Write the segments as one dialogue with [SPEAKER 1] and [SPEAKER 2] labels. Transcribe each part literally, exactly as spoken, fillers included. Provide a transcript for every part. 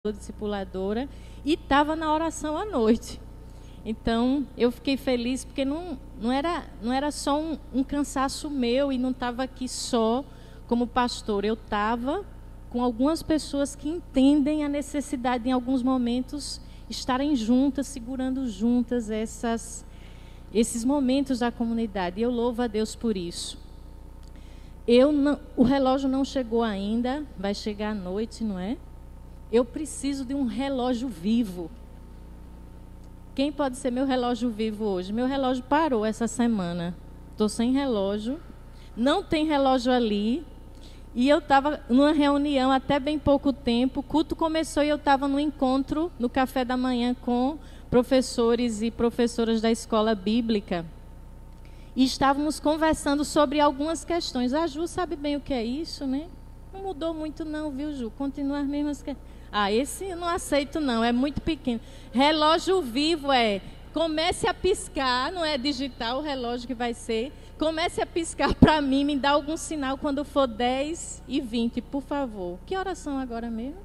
[SPEAKER 1] discipuladora, e estava na oração à noite. Então, eu fiquei feliz porque não, não, era, não era só um, um cansaço meu e não estava aqui só como pastor. Eu estava com algumas pessoas que entendem a necessidade, em alguns momentos, estarem juntas, segurando juntas essas, esses momentos da comunidade. E eu louvo a Deus por isso. Eu não, o relógio não chegou ainda, vai chegar à noite, não é? Eu preciso de um relógio vivo. Quem pode ser meu relógio vivo hoje? Meu relógio parou essa semana. Estou sem relógio. Não tem relógio ali. E eu estava numa reunião até bem pouco tempo. O culto começou e eu estava no encontro, no café da manhã, com professores e professoras da escola bíblica. E estávamos conversando sobre algumas questões. A Ju sabe bem o que é isso, né? Não mudou muito não, viu, Ju? Continua as mesmas questões. Ah, esse eu não aceito não, é muito pequeno. Relógio vivo é, comece a piscar, não é digital o relógio que vai ser, comece a piscar para mim, me dá algum sinal quando for dez e vinte, por favor. Que horas são agora mesmo?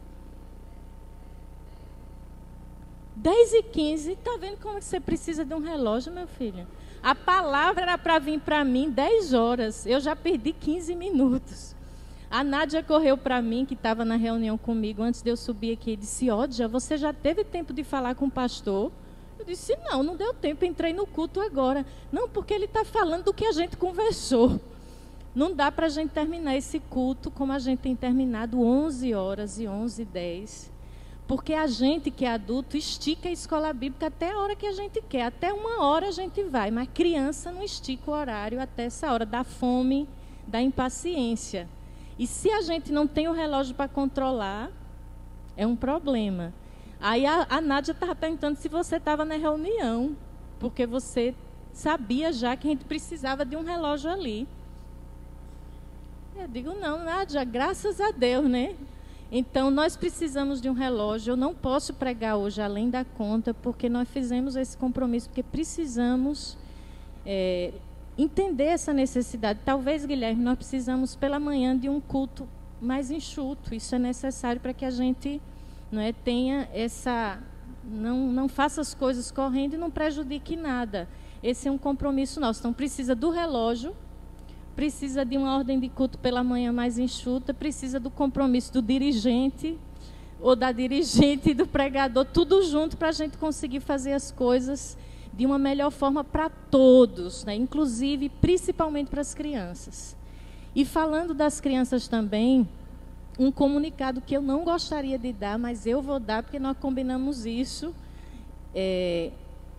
[SPEAKER 1] dez e quinze, está vendo como você precisa de um relógio, meu filho? A palavra era para vir para mim dez horas, eu já perdi quinze minutos. A Nádia correu para mim, que estava na reunião comigo, antes de eu subir aqui, e disse, Ódia, você já teve tempo de falar com o pastor? Eu disse, não, não deu tempo, entrei no culto agora. Não, porque ele está falando do que a gente conversou. Não dá para a gente terminar esse culto como a gente tem terminado, onze horas e onze e dez. Porque a gente que é adulto estica a escola bíblica até a hora que a gente quer. Até uma hora a gente vai, mas criança não estica o horário até essa hora, da fome, da impaciência. E se a gente não tem o relógio para controlar, é um problema. Aí a, a Nádia estava perguntando se você estava na reunião, porque você sabia já que a gente precisava de um relógio ali. Eu digo, não, Nádia, graças a Deus, né? Então, nós precisamos de um relógio. Eu não posso pregar hoje além da conta, porque nós fizemos esse compromisso, porque precisamos... É, entender essa necessidade. Talvez, Guilherme, nós precisamos pela manhã de um culto mais enxuto. Isso é necessário para que a gente, não é, tenha essa... Não, não faça as coisas correndo e não prejudique nada. Esse é um compromisso nosso. Então, precisa do relógio, precisa de uma ordem de culto pela manhã mais enxuta, precisa do compromisso do dirigente ou da dirigente e do pregador, tudo junto para a gente conseguir fazer as coisas de uma melhor forma para todos, né? Inclusive, principalmente para as crianças. E falando das crianças também, um comunicado que eu não gostaria de dar, mas eu vou dar porque nós combinamos isso. É,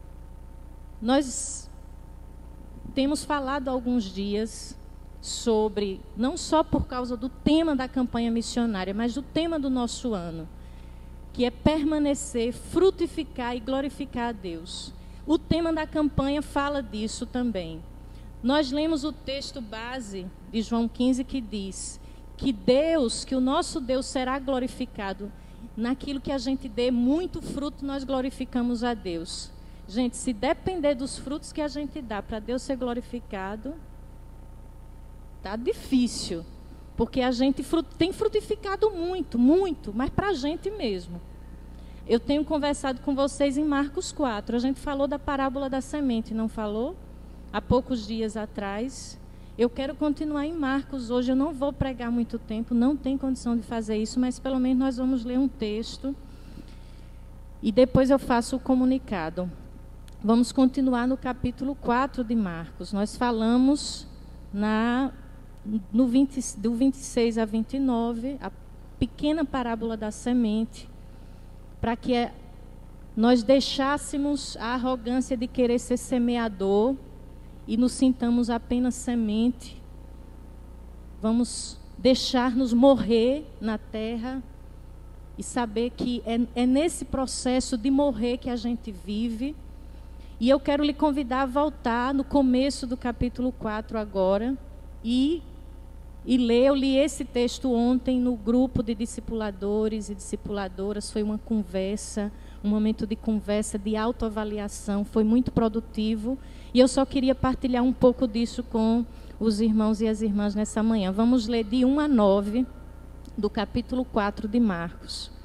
[SPEAKER 1] nós temos falado há alguns dias sobre, não só por causa do tema da campanha missionária, mas do tema do nosso ano, que é permanecer, frutificar e glorificar a Deus. O tema da campanha fala disso também. Nós lemos o texto base de João quinze que diz que Deus, que o nosso Deus será glorificado naquilo que a gente dê muito fruto, nós glorificamos a Deus. Gente, se depender dos frutos que a gente dá para Deus ser glorificado, tá difícil, porque a gente tem frutificado muito, muito, mas para a gente mesmo. Eu tenho conversado com vocês em Marcos quatro. A gente falou da parábola da semente, não falou? Há poucos dias atrás. Eu quero continuar em Marcos hoje. Eu não vou pregar muito tempo, não tenho condição de fazer isso, mas pelo menos nós vamos ler um texto. E depois eu faço o comunicado. Vamos continuar no capítulo quatro de Marcos. Nós falamos na, no vinte, do vinte e seis a vinte e nove, a pequena parábola da semente, para que nós deixássemos a arrogância de querer ser semeador e nos sintamos apenas semente. Vamos deixar-nos morrer na terra e saber que é, é nesse processo de morrer que a gente vive. E eu quero lhe convidar a voltar no começo do capítulo quatro agora e E ler, eu li esse texto ontem no grupo de discipuladores e discipuladoras. Foi uma conversa, um momento de conversa, de autoavaliação. Foi muito produtivo. E eu só queria partilhar um pouco disso com os irmãos e as irmãs nessa manhã. Vamos ler de um a nove, do capítulo quatro de Marcos.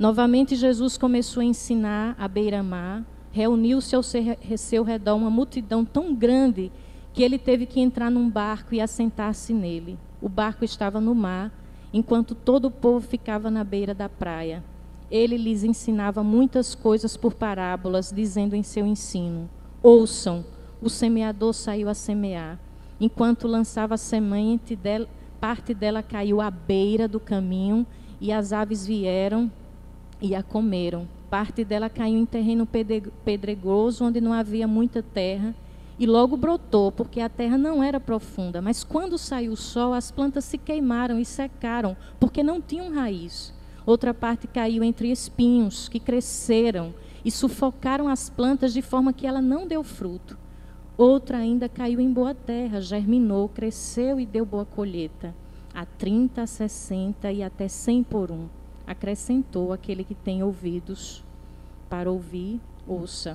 [SPEAKER 1] Novamente Jesus começou a ensinar à beira-mar, reuniu-se ao seu redor uma multidão tão grande que ele teve que entrar num barco e assentar-se nele. O barco estava no mar, enquanto todo o povo ficava na beira da praia. Ele lhes ensinava muitas coisas por parábolas, dizendo em seu ensino: ouçam, o semeador saiu a semear. Enquanto lançava a semente, parte dela caiu à beira do caminho, e as aves vieram e a comeram. Parte dela caiu em terreno pedregoso, onde não havia muita terra, e logo brotou, porque a terra não era profunda. Mas quando saiu o sol, as plantas se queimaram e secaram, porque não tinham raiz. Outra parte caiu entre espinhos, que cresceram e sufocaram as plantas, de forma que ela não deu fruto. Outra ainda caiu em boa terra, germinou, cresceu e deu boa colheita, a trinta, a sessenta e até cem por um. Acrescentou: aquele que tem ouvidos para ouvir, ouça.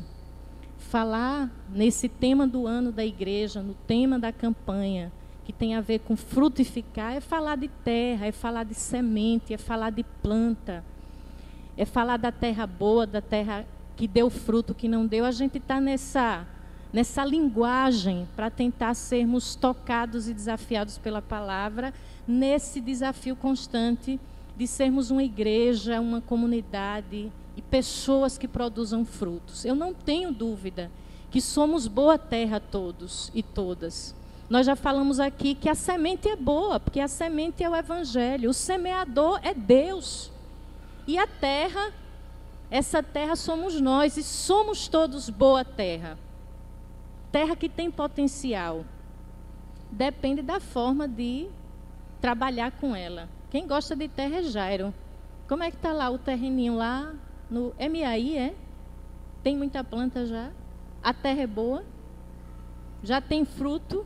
[SPEAKER 1] Falar nesse tema do ano da igreja, no tema da campanha, que tem a ver com frutificar, é falar de terra, é falar de semente, é falar de planta, é falar da terra boa, da terra que deu fruto, que não deu. A gente está nessa, nessa linguagem para tentar sermos tocados e desafiados pela palavra, nesse desafio constante de sermos uma igreja, uma comunidade e pessoas que produzam frutos. Eu não tenho dúvida que somos boa terra todos e todas. Nós já falamos aqui que a semente é boa, porque a semente é o evangelho, o semeador é Deus. E a terra, essa terra somos nós, e somos todos boa terra. Terra que tem potencial. Depende da forma de trabalhar com ela. Quem gosta de terra é Jairo. Como é que está lá o terreninho lá no M A I, é? Tem muita planta já? A terra é boa? Já tem fruto?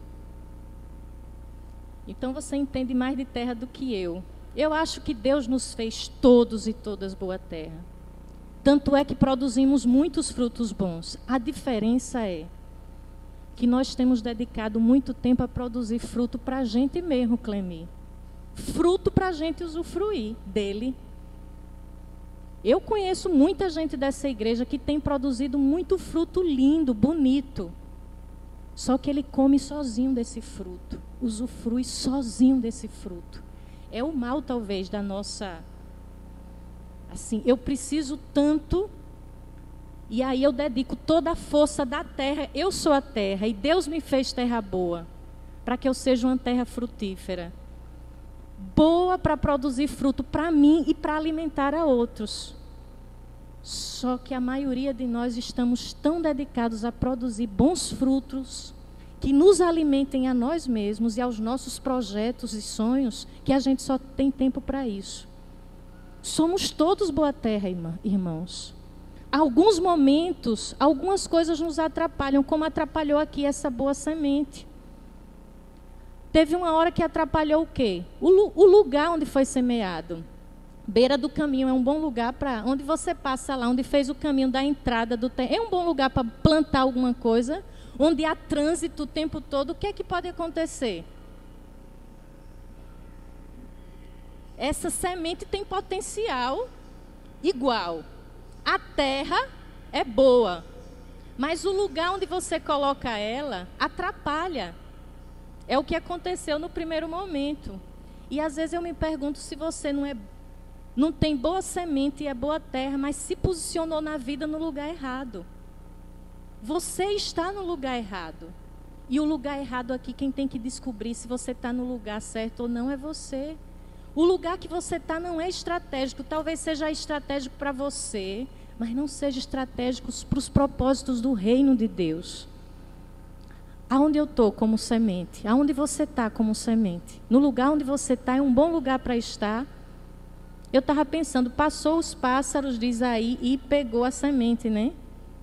[SPEAKER 1] Então você entende mais de terra do que eu. Eu acho que Deus nos fez todos e todas boa terra. Tanto é que produzimos muitos frutos bons. A diferença é que nós temos dedicado muito tempo a produzir fruto para a gente mesmo, Clemi. Fruto para a gente usufruir dele. Eu conheço muita gente dessa igreja que tem produzido muito fruto lindo, bonito. Só que ele come sozinho desse fruto, usufrui sozinho desse fruto. É o mal, talvez, da nossa... Assim, eu preciso tanto, e aí eu dedico toda a força da terra. Eu sou a terra, e Deus me fez terra boa, para que eu seja uma terra frutífera. Boa para produzir fruto para mim e para alimentar a outros. Só que a maioria de nós estamos tão dedicados a produzir bons frutos que nos alimentem a nós mesmos e aos nossos projetos e sonhos, que a gente só tem tempo para isso. Somos todos boa terra, irmãos. Alguns momentos, algumas coisas nos atrapalham, como atrapalhou aqui essa boa semente. Teve uma hora que atrapalhou o quê? O, o lugar onde foi semeado. Beira do caminho é um bom lugar para... Onde você passa lá, onde fez o caminho da entrada do terreno. É um bom lugar para plantar alguma coisa. Onde há trânsito o tempo todo. O que é que pode acontecer? Essa semente tem potencial igual. A terra é boa. Mas o lugar onde você coloca ela atrapalha. É o que aconteceu no primeiro momento. E às vezes eu me pergunto se você não, é, não tem boa semente e é boa terra, mas se posicionou na vida no lugar errado. Você está no lugar errado. E o lugar errado aqui, quem tem que descobrir se você está no lugar certo ou não é você. O lugar que você está não é estratégico. Talvez seja estratégico para você, mas não seja estratégico para os propósitos do reino de Deus. Aonde eu estou como semente? Aonde você está como semente? No lugar onde você está é um bom lugar para estar. Eu estava pensando, passou os pássaros, diz aí, e pegou a semente, né?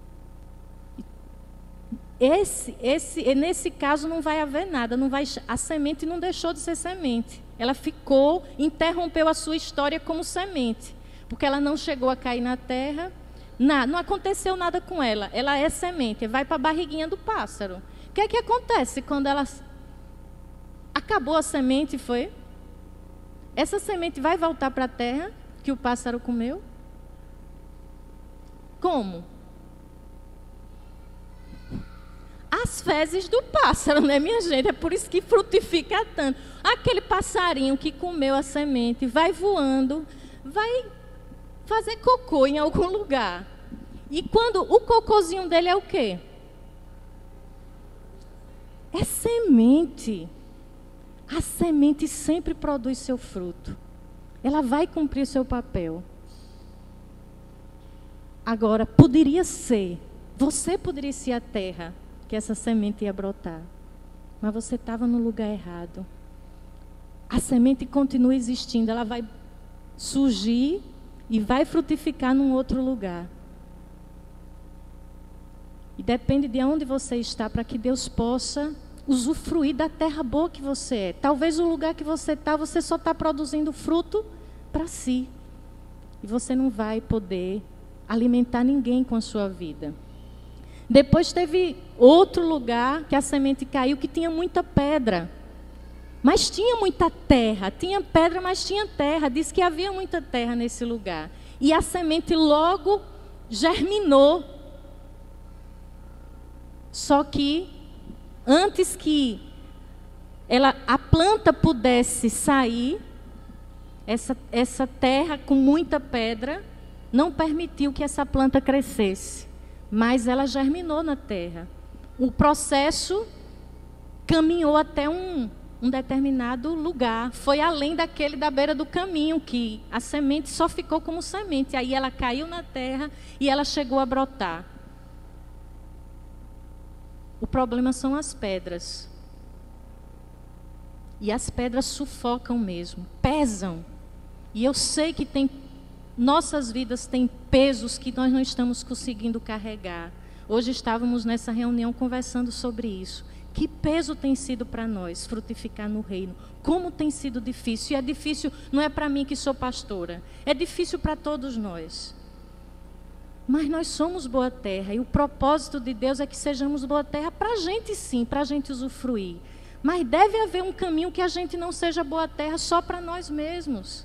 [SPEAKER 1] Esse, esse, nesse caso não vai haver nada, não vai, a semente não deixou de ser semente. Ela ficou, interrompeu a sua história como semente, porque ela não chegou a cair na terra, não, não aconteceu nada com ela. Ela é semente, vai para a barriguinha do pássaro. O que é que acontece quando ela acabou a semente, foi? Essa semente vai voltar para a terra que o pássaro comeu? Como? As fezes do pássaro, né, minha gente? É por isso que frutifica tanto. Aquele passarinho que comeu a semente vai voando, vai fazer cocô em algum lugar. E quando o cocôzinho dele é o quê? É semente. A semente sempre produz seu fruto. Ela vai cumprir seu papel. Agora, poderia ser, você poderia ser a terra que essa semente ia brotar. Mas você estava no lugar errado. A semente continua existindo, ela vai surgir e vai frutificar num outro lugar. E depende de onde você está para que Deus possa usufruir da terra boa que você é. Talvez o lugar que você está, você só está produzindo fruto para si. E você não vai poder alimentar ninguém com a sua vida. Depois teve outro lugar que a semente caiu, que tinha muita pedra. Mas tinha muita terra. Tinha pedra, mas tinha terra. Diz que havia muita terra nesse lugar. E a semente logo germinou. Só que, antes que ela, a planta pudesse sair, essa, essa terra com muita pedra não permitiu que essa planta crescesse. Mas ela germinou na terra. O processo caminhou até um, um determinado lugar. Foi além daquele da beira do caminho, que a semente só ficou como semente. Aí ela caiu na terra e ela chegou a brotar. O problema são as pedras. E as pedras sufocam mesmo, pesam. E eu sei que tem, nossas vidas têm pesos que nós não estamos conseguindo carregar. Hoje estávamos nessa reunião conversando sobre isso. Que peso tem sido para nós frutificar no reino? Como tem sido difícil? E é difícil, não é para mim que sou pastora, é difícil para todos nós. Mas nós somos boa terra, e o propósito de Deus é que sejamos boa terra para a gente sim, para a gente usufruir. Mas deve haver um caminho que a gente não seja boa terra só para nós mesmos.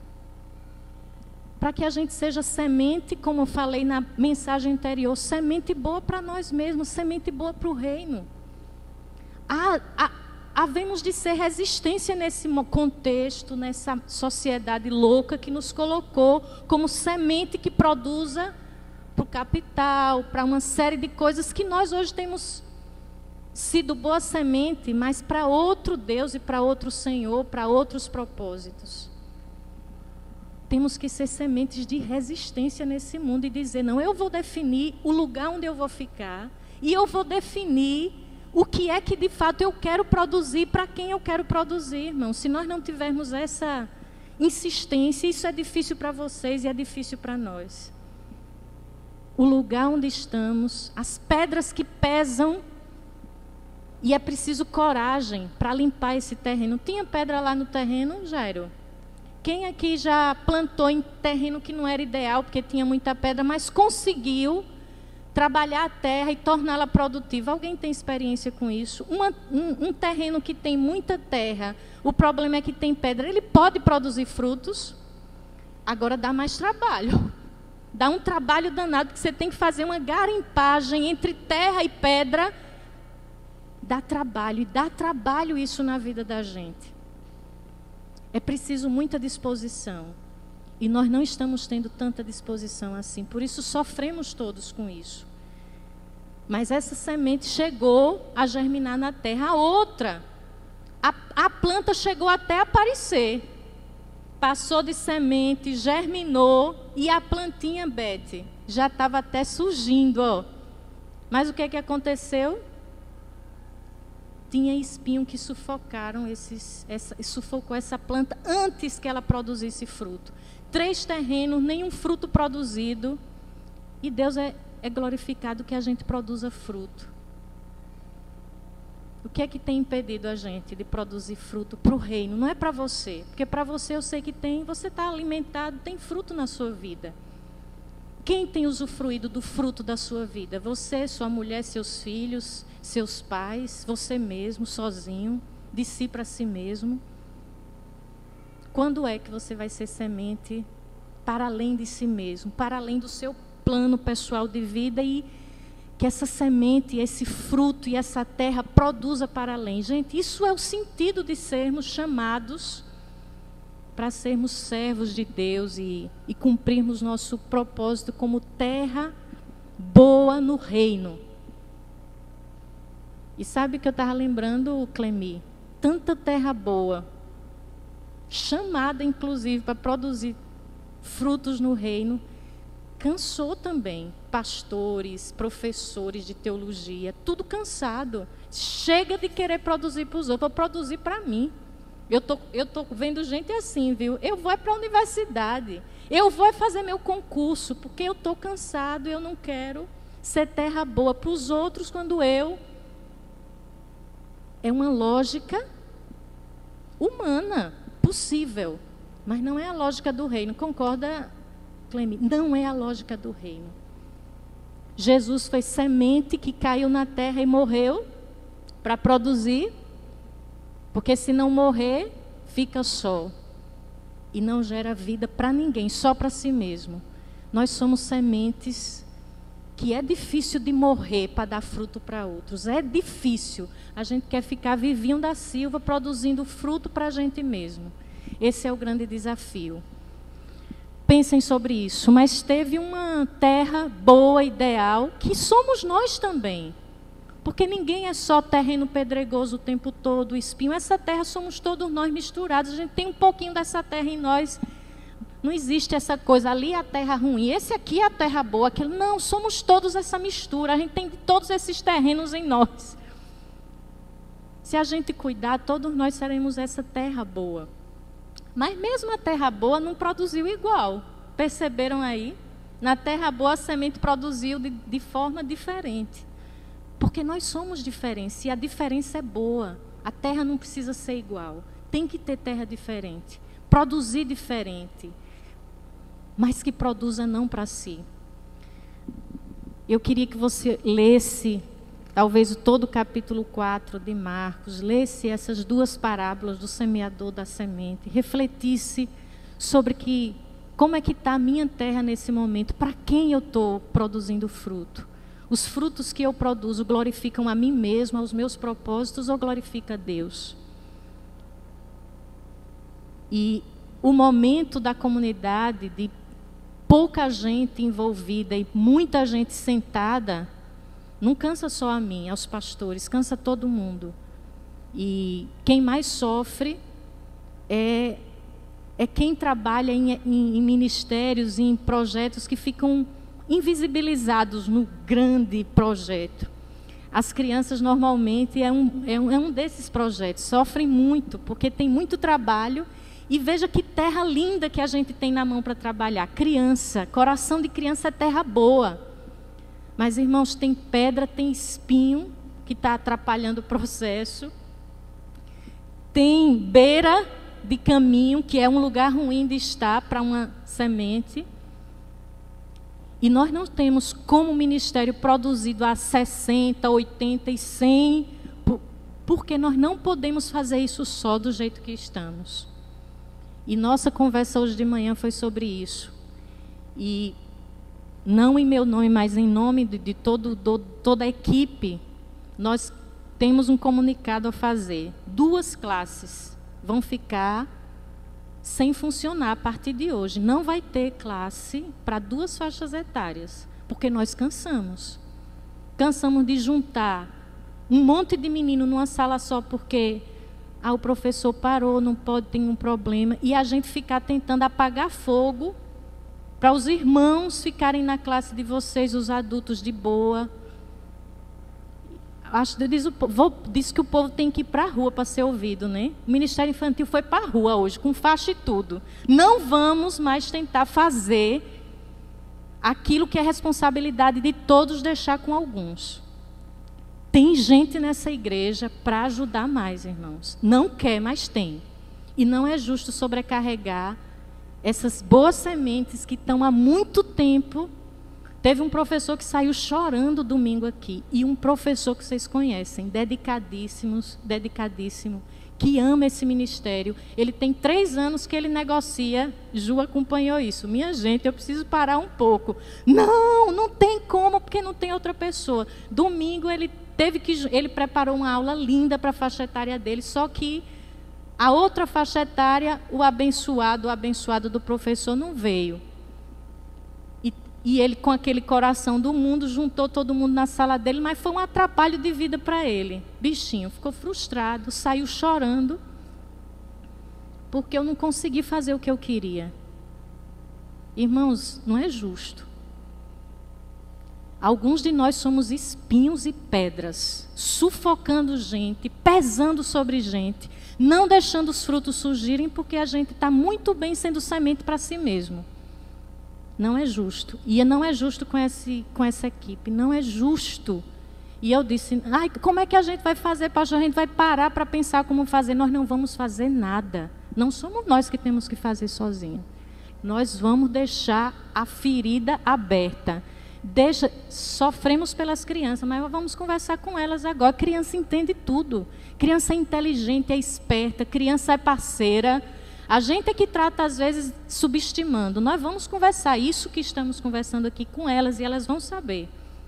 [SPEAKER 1] Para que a gente seja semente, como eu falei na mensagem anterior, semente boa para nós mesmos, semente boa para o reino. Há, há, havemos de ser resistência nesse contexto, nessa sociedade louca que nos colocou como semente que produza para o capital, para uma série de coisas que nós hoje temos sido boa semente, mas para outro Deus e para outro Senhor, para outros propósitos. Temos que ser sementes de resistência nesse mundo e dizer, não, eu vou definir o lugar onde eu vou ficar e eu vou definir o que é que de fato eu quero produzir, para quem eu quero produzir, irmão. Se nós não tivermos essa insistência, isso é difícil para vocês e é difícil para nós. O lugar onde estamos, as pedras que pesam, e é preciso coragem para limpar esse terreno. Tinha pedra lá no terreno, Jairo? Quem aqui já plantou em terreno que não era ideal, porque tinha muita pedra, mas conseguiu trabalhar a terra e torná-la produtiva? Alguém tem experiência com isso? Uma, um, um terreno que tem muita terra, o problema é que tem pedra, ele pode produzir frutos, agora dá mais trabalho. Dá um trabalho danado, que você tem que fazer uma garimpagem entre terra e pedra. Dá trabalho, e dá trabalho isso na vida da gente. É preciso muita disposição. E nós não estamos tendo tanta disposição assim. Por isso sofremos todos com isso. Mas essa semente chegou a germinar na terra. A outra, a, a planta chegou até a aparecer. Passou de semente, germinou, e a plantinha, Beth, já estava até surgindo, ó. Mas o que é que aconteceu? Tinha espinho que sufocaram esses, essa, sufocou essa planta antes que ela produzisse fruto. Três terrenos, nenhum fruto produzido. E Deus é, é glorificado que a gente produza fruto. O que é que tem impedido a gente de produzir fruto para o reino? Não é para você, porque para você eu sei que tem, você está alimentado, tem fruto na sua vida. Quem tem usufruído do fruto da sua vida? Você, sua mulher, seus filhos, seus pais, você mesmo, sozinho, de si para si mesmo. Quando é que você vai ser semente para além de si mesmo, para além do seu plano pessoal de vida e que essa semente, esse fruto e essa terra produza para além. Gente, isso é o sentido de sermos chamados para sermos servos de Deus e, e cumprirmos nosso propósito como terra boa no reino. E sabe o que eu estava lembrando, Clemi? Tanta terra boa, chamada inclusive para produzir frutos no reino, cansou também. Pastores, professores de teologia, tudo cansado. Chega de querer produzir para os outros, vou produzir para mim. Eu tô, eu tô vendo gente assim, viu? Eu vou é para a universidade, eu vou é fazer meu concurso, porque eu estou cansado, eu não quero ser terra boa para os outros quando eu... É uma lógica humana, possível, mas não é a lógica do reino. Concorda, Clemi? Não é a lógica do reino. Jesus foi semente que caiu na terra e morreu para produzir, porque se não morrer, fica só e não gera vida para ninguém, só para si mesmo. Nós somos sementes que é difícil de morrer para dar fruto para outros. É difícil. A gente quer ficar vivinho da Silva produzindo fruto para a gente mesmo. Esse é o grande desafio. Pensem sobre isso. Mas teve uma terra boa, ideal, que somos nós também. Porque ninguém é só terreno pedregoso o tempo todo, espinho. Essa terra somos todos nós misturados. A gente tem um pouquinho dessa terra em nós. Não existe essa coisa, ali é a terra ruim, esse aqui é a terra boa, aquele... Não, somos todos essa mistura. A gente tem todos esses terrenos em nós. Se a gente cuidar, todos nós seremos essa terra boa. Mas mesmo a terra boa não produziu igual. Perceberam aí? Na terra boa a semente produziu de, de forma diferente. Porque nós somos diferentes e a diferença é boa. A terra não precisa ser igual. Tem que ter terra diferente. Produzir diferente. Mas que produza não para si. Eu queria que você lesse, talvez todo o capítulo quatro de Marcos, lesse essas duas parábolas do semeador da semente, refletisse sobre que, como é que está a minha terra nesse momento, para quem eu estou produzindo fruto. Os frutos que eu produzo glorificam a mim mesmo, aos meus propósitos, ou glorifica a Deus? E o momento da comunidade, de pouca gente envolvida e muita gente sentada, não cansa só a mim, aos pastores, cansa todo mundo. E quem mais sofre é, é quem trabalha em, em, em ministérios, em projetos que ficam invisibilizados no grande projeto. As crianças normalmente é um, é um, é um desses projetos, sofrem muito, porque tem muito trabalho. E veja que terra linda que a gente tem na mão para trabalhar. Criança, coração de criança é terra boa. Mas, irmãos, tem pedra, tem espinho que está atrapalhando o processo. Tem beira de caminho, que é um lugar ruim de estar para uma semente. E nós não temos como ministério produzido a sessenta, oitenta e cem, porque nós não podemos fazer isso só do jeito que estamos. E nossa conversa hoje de manhã foi sobre isso. E não em meu nome, mas em nome de, de todo, do, toda a equipe, nós temos um comunicado a fazer. Duas classes vão ficar sem funcionar a partir de hoje. Não vai ter classe para duas faixas etárias, porque nós cansamos. Cansamos de juntar um monte de menino numa sala só porque... Ah, o professor parou, não pode, tem um problema. E a gente ficar tentando apagar fogo para os irmãos ficarem na classe de vocês, os adultos de boa. Acho, diz, o, vou, diz que o povo tem que ir para a rua para ser ouvido, né? O Ministério Infantil foi para a rua hoje, com faixa e tudo. Não vamos mais tentar fazer aquilo que é responsabilidade de todos deixar com alguns. Tem gente nessa igreja para ajudar mais, irmãos. Não quer, mas tem. E não é justo sobrecarregar essas boas sementes que estão há muito tempo. Teve um professor que saiu chorando domingo aqui. E um professor que vocês conhecem, dedicadíssimos, dedicadíssimo, que ama esse ministério. Ele tem três anos que ele negocia. Ju acompanhou isso. Minha gente, eu preciso parar um pouco. Não, não tem como, porque não tem outra pessoa. Domingo ele teve que, ele preparou uma aula linda para a faixa etária dele, só que a outra faixa etária, o abençoado, o abençoado do professor não veio. E, e ele, com aquele coração do mundo, juntou todo mundo na sala dele, mas foi um atrapalho de vida para ele. Bichinho, ficou frustrado, saiu chorando, porque eu não consegui fazer o que eu queria. Irmãos, não é justo. Alguns de nós somos espinhos e pedras, sufocando gente, pesando sobre gente, não deixando os frutos surgirem, porque a gente está muito bem sendo semente para si mesmo. Não é justo. E não é justo com, esse, com essa equipe. Não é justo. E eu disse, ai, como é que a gente vai fazer, pastor? A gente vai parar para pensar como fazer. Nós não vamos fazer nada. Não somos nós que temos que fazer sozinhos. Nós vamos deixar a ferida aberta. Deixa, sofremos pelas crianças, mas vamos conversar com elas agora. Criança entende tudo. Criança é inteligente, é esperta, criança é parceira. A gente é que trata, às vezes, subestimando. Nós vamos conversar isso que estamos conversando aqui com elas e elas vão saber.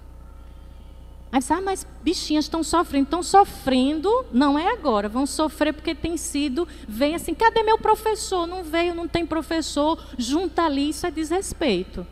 [SPEAKER 1] Aí você, ah, mas bichinhas estão sofrendo. Estão sofrendo, não é agora. Vão sofrer porque tem sido, vem assim, cadê meu professor? Não veio, não tem professor. Junta ali, isso é desrespeito.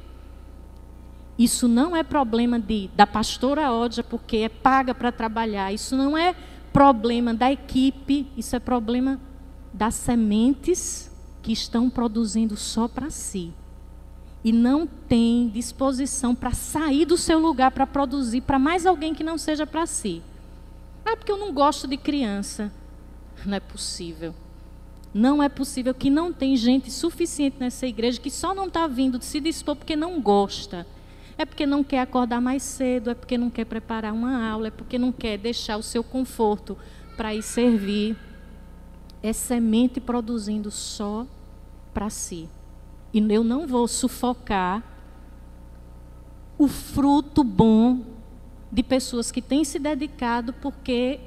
[SPEAKER 1] Isso não é problema de, da pastora Ódia, porque é paga para trabalhar. Isso não é problema da equipe, isso é problema das sementes que estão produzindo só para si. E não tem disposição para sair do seu lugar para produzir para mais alguém que não seja para si. Ah, porque eu não gosto de criança. Não é possível. Não é possível que não tem gente suficiente nessa igreja que só não está vindo de se dispor porque não gosta. É porque não quer acordar mais cedo, é porque não quer preparar uma aula, é porque não quer deixar o seu conforto para ir servir. É semente produzindo só para si. E eu não vou sufocar o fruto bom de pessoas que têm se dedicado porque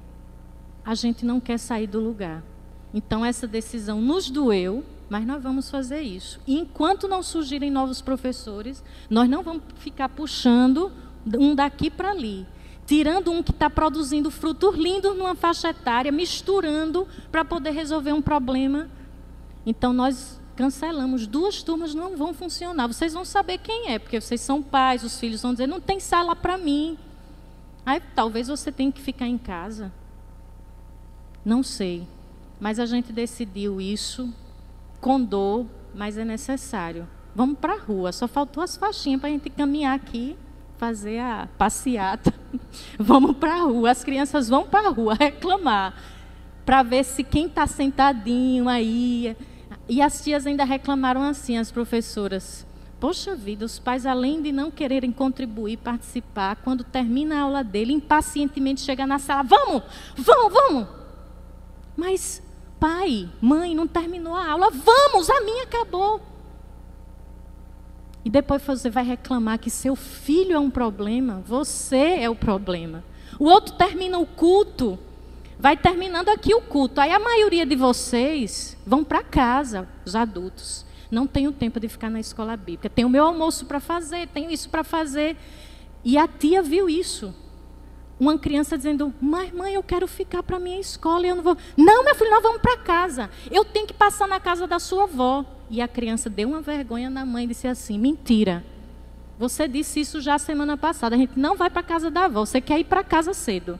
[SPEAKER 1] a gente não quer sair do lugar. Então essa decisão nos doeu, mas nós vamos fazer isso. E enquanto não surgirem novos professores, nós não vamos ficar puxando um daqui para ali. Tirando um que está produzindo frutos lindos numa faixa etária, misturando para poder resolver um problema. Então nós cancelamos. Duas turmas não vão funcionar. Vocês vão saber quem é, porque vocês são pais, os filhos vão dizer, não tem sala para mim. Aí talvez você tenha que ficar em casa. Não sei. Mas a gente decidiu isso com dor, mas é necessário. Vamos para a rua, só faltou as faixinhas para a gente caminhar aqui, fazer a passeata. Vamos para a rua, as crianças vão para a rua reclamar, para ver se quem está sentadinho aí. E as tias ainda reclamaram assim, as professoras. Poxa vida, os pais, além de não quererem contribuir, participar, quando termina a aula dele, impacientemente chega na sala, vamos, vamos, vamos. Mas... pai, mãe, não terminou a aula. Vamos, a minha acabou. E depois você vai reclamar que seu filho é um problema. Você é o problema. O outro termina o culto. Vai terminando aqui o culto. Aí a maioria de vocês vão para casa, os adultos. Não tenho tempo de ficar na escola bíblica. Tenho o meu almoço para fazer, tenho isso para fazer. E a tia viu isso. Uma criança dizendo, mas mãe, eu quero ficar para a minha escola e eu não vou. Não, meu filho, nós vamos para casa. Eu tenho que passar na casa da sua avó. E a criança deu uma vergonha na mãe e disse assim, mentira. Você disse isso já semana passada. A gente não vai para a casa da avó, você quer ir para casa cedo.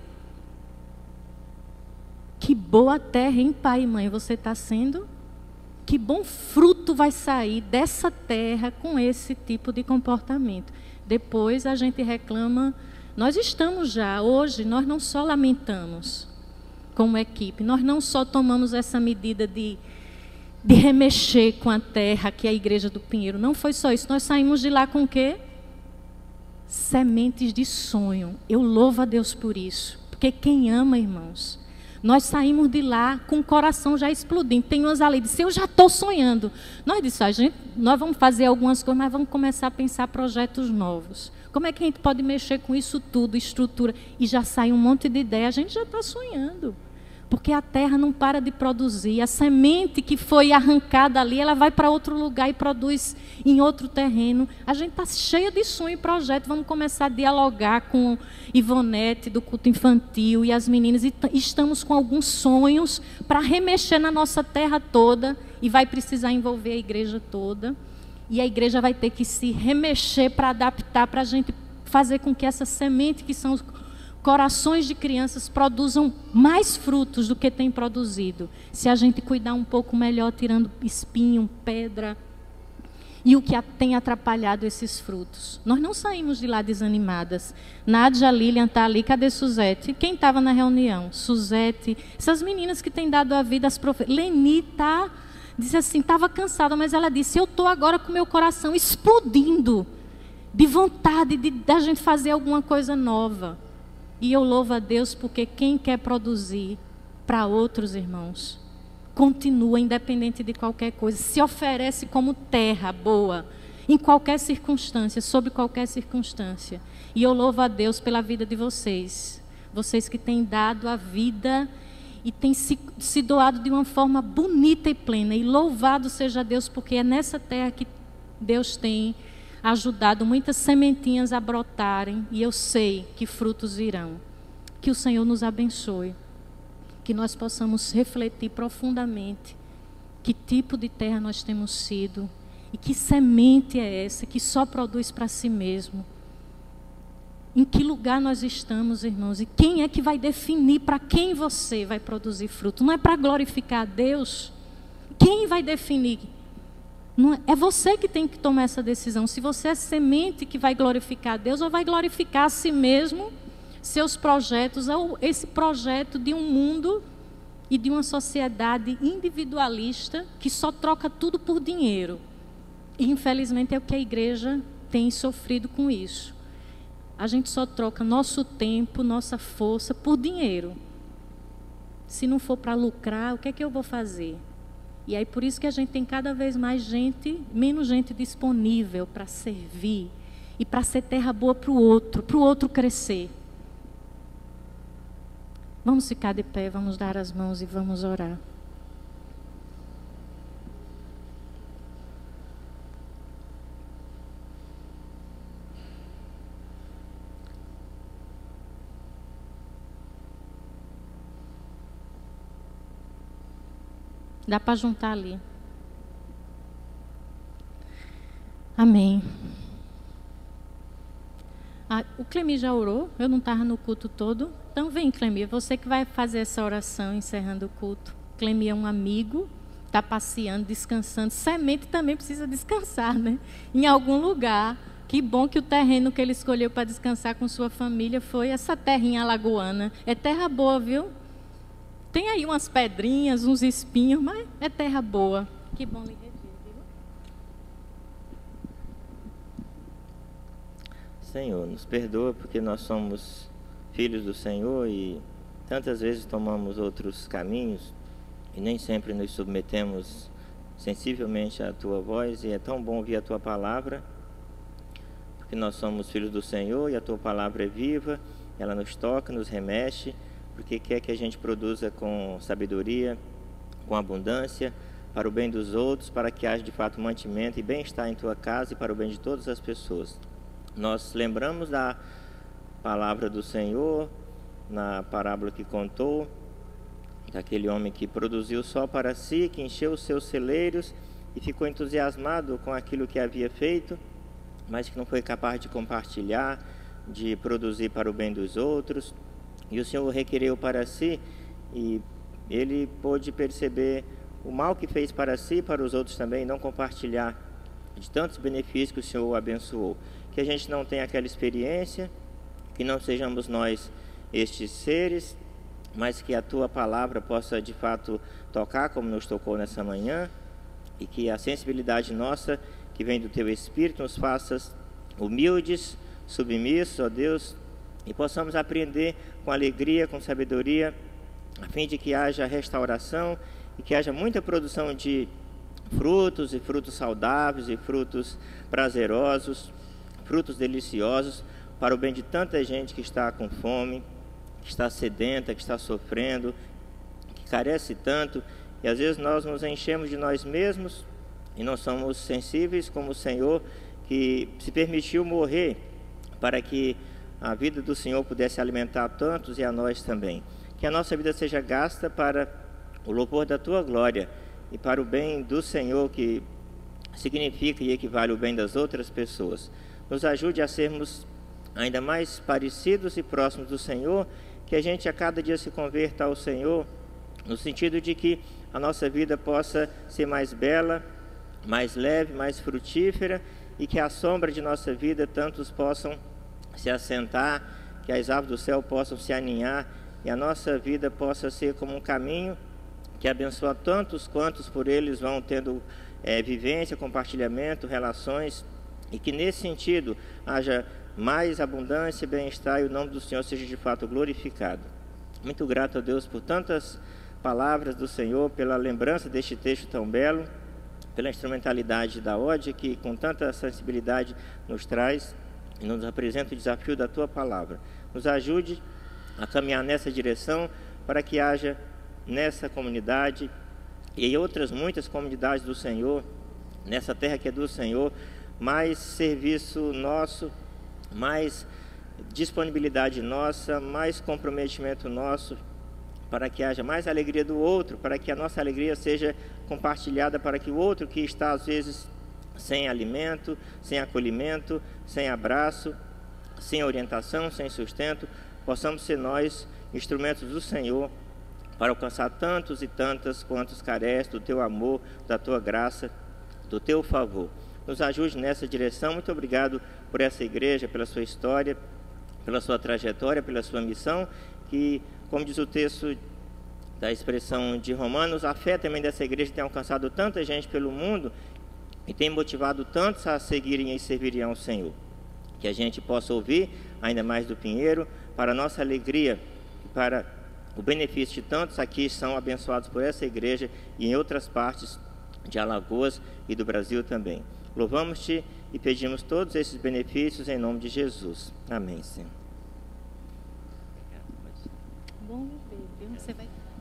[SPEAKER 1] Que boa terra, hein, pai e mãe, você está sendo? Que bom fruto vai sair dessa terra com esse tipo de comportamento. Depois a gente reclama. Nós estamos já, hoje, nós não só lamentamos como equipe, nós não só tomamos essa medida de, de remexer com a terra, que é a Igreja do Pinheiro, não foi só isso, nós saímos de lá com o quê? Sementes de sonho. Eu louvo a Deus por isso, porque quem ama, irmãos, nós saímos de lá com o coração já explodindo. Tem umas ali, disse, eu já estou sonhando. Nós disse, a gente, nós vamos fazer algumas coisas, mas vamos começar a pensar projetos novos. Como é que a gente pode mexer com isso tudo, estrutura, e já sai um monte de ideia, a gente já está sonhando. Porque a terra não para de produzir. A semente que foi arrancada ali, ela vai para outro lugar e produz em outro terreno. A gente está cheia de sonho e projeto. Vamos começar a dialogar com Ivonete do culto infantil e as meninas. E estamos com alguns sonhos para remexer na nossa terra toda. E vai precisar envolver a igreja toda. E a igreja vai ter que se remexer para adaptar, para a gente fazer com que essa semente, que são os corações de crianças, produzam mais frutos do que tem produzido. Se a gente cuidar um pouco melhor, tirando espinho, pedra, e o que tem atrapalhado esses frutos. Nós não saímos de lá desanimadas. Nádia, Lilian está ali. Cadê Suzete? Quem estava na reunião? Suzete. Essas meninas que têm dado a vida às profecias. Leni está, disse assim, estava cansada, mas ela disse, eu estou agora com meu coração explodindo de vontade de da gente fazer alguma coisa nova. E eu louvo a Deus porque quem quer produzir para outros irmãos, continua independente de qualquer coisa, se oferece como terra boa, em qualquer circunstância, sob qualquer circunstância. E eu louvo a Deus pela vida de vocês, vocês que têm dado a vida e têm se, se doado de uma forma bonita e plena. E louvado seja Deus, porque é nessa terra que Deus tem ajudado muitas sementinhas a brotarem, e eu sei que frutos virão. Que o Senhor nos abençoe, que nós possamos refletir profundamente que tipo de terra nós temos sido e que semente é essa que só produz para si mesmo. Em que lugar nós estamos, irmãos, e quem é que vai definir para quem você vai produzir fruto? Não é para glorificar a Deus? Quem vai definir? Não é, é você que tem que tomar essa decisão. Se você é semente que vai glorificar a Deus ou vai glorificar a si mesmo, seus projetos, ou esse projeto de um mundo e de uma sociedade individualista que só troca tudo por dinheiro. E infelizmente é o que a igreja tem sofrido com isso. A gente só troca nosso tempo, nossa força por dinheiro. Se não for para lucrar, o que é que eu vou fazer? E aí por isso que a gente tem cada vez mais gente, menos gente disponível para servir e para ser terra boa para o outro, para o outro crescer. Vamos ficar de pé, vamos dar as mãos e vamos orar. Dá para juntar ali. Amém. Ah, o Clemi já orou? Eu não estava no culto todo. Então vem, Clemi, você que vai fazer essa oração encerrando o culto. Clemi é um amigo, está passeando, descansando. Semente também precisa descansar, né? Em algum lugar. Que bom que o terreno que ele escolheu para descansar com sua família foi essa terrinha alagoana. É terra boa, viu? Tem aí umas pedrinhas, uns espinhos, mas é terra boa. Que bom lhe rever, viu?
[SPEAKER 2] Senhor, nos perdoa porque nós somos filhos do Senhor e tantas vezes tomamos outros caminhos e nem sempre nos submetemos sensivelmente à Tua voz, e é tão bom ouvir a Tua palavra, porque nós somos filhos do Senhor e a Tua palavra é viva, ela nos toca, nos remexe, porque quer que a gente produza com sabedoria, com abundância, para o bem dos outros, para que haja de fato mantimento e bem-estar em Tua casa e para o bem de todas as pessoas. Nós lembramos da palavra do Senhor, na parábola que contou, daquele homem que produziu só para si, que encheu os seus celeiros e ficou entusiasmado com aquilo que havia feito, mas que não foi capaz de compartilhar, de produzir para o bem dos outros. E o Senhor requereu para si, e ele pôde perceber o mal que fez para si e para os outros também, não compartilhar de tantos benefícios que o Senhor abençoou. Que a gente não tenha aquela experiência, que não sejamos nós estes seres, mas que a Tua palavra possa de fato tocar como nos tocou nessa manhã, e que a sensibilidade nossa, que vem do Teu Espírito, nos faça humildes, submissos, ó Deus, e possamos aprender com alegria, com sabedoria, a fim de que haja restauração e que haja muita produção de frutos, e frutos saudáveis, e frutos prazerosos, frutos deliciosos, para o bem de tanta gente que está com fome, que está sedenta, que está sofrendo, carece tanto, e às vezes nós nos enchemos de nós mesmos e não somos sensíveis como o Senhor, que se permitiu morrer para que a vida do Senhor pudesse alimentar a tantos e a nós também. Que a nossa vida seja gasta para o louvor da Tua glória e para o bem do Senhor, que significa e equivale ao bem das outras pessoas. Nos ajude a sermos ainda mais parecidos e próximos do Senhor, que a gente a cada dia se converta ao Senhor, no sentido de que a nossa vida possa ser mais bela, mais leve, mais frutífera, e que à sombra de nossa vida tantos possam se assentar, que as aves do céu possam se aninhar, e a nossa vida possa ser como um caminho que abençoa tantos quantos por eles vão tendo é, vivência, compartilhamento, relações, e que nesse sentido haja mais abundância e bem-estar, e o nome do Senhor seja de fato glorificado. Muito grato a Deus por tantas palavras do Senhor, pela lembrança deste texto tão belo, pela instrumentalidade da Ode, que com tanta sensibilidade nos traz e nos apresenta o desafio da Tua palavra. Nos ajude a caminhar nessa direção, para que haja nessa comunidade e em outras muitas comunidades do Senhor, nessa terra que é do Senhor, mais serviço nosso, mais disponibilidade nossa, mais comprometimento nosso, para que haja mais alegria do outro, para que a nossa alegria seja compartilhada, para que o outro que está às vezes sem alimento, sem acolhimento, sem abraço, sem orientação, sem sustento, possamos ser nós instrumentos do Senhor para alcançar tantos e tantas quantos carecem do Teu amor, da Tua graça, do Teu favor. Nos ajude nessa direção. Muito obrigado por essa igreja, pela sua história, pela sua trajetória, pela sua missão, que, como diz o texto da expressão de Romanos, a fé também dessa igreja tem alcançado tanta gente pelo mundo e tem motivado tantos a seguirem e servirem ao Senhor. Que a gente possa ouvir ainda mais do Pinheiro, para a nossa alegria e para o benefício de tantos aqui são abençoados por essa igreja e em outras partes de Alagoas e do Brasil também. Louvamos-te e pedimos todos esses benefícios em nome de Jesus. Amém, Senhor.
[SPEAKER 1] Bom viver, viu? Você vai...